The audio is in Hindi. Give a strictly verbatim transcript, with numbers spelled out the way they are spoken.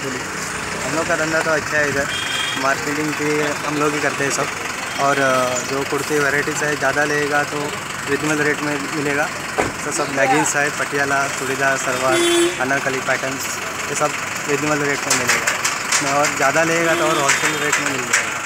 हम लोग का धंधा तो अच्छा है इधर, मार्केटिंग भी हम लोग ही करते हैं सब। और जो कुर्ती वैराइटीज़ है ज़्यादा लेगा तो रिजनेबल रेट में मिलेगा। तो सब लेगिंग्स है, पटियाला, चूड़ीदार, सलवार, अनारकली पैटर्न्स, ये सब रिजनेबल रेट में मिलेगा। और ज़्यादा लेगा तो और होलसेल रेट में मिल जाएगा।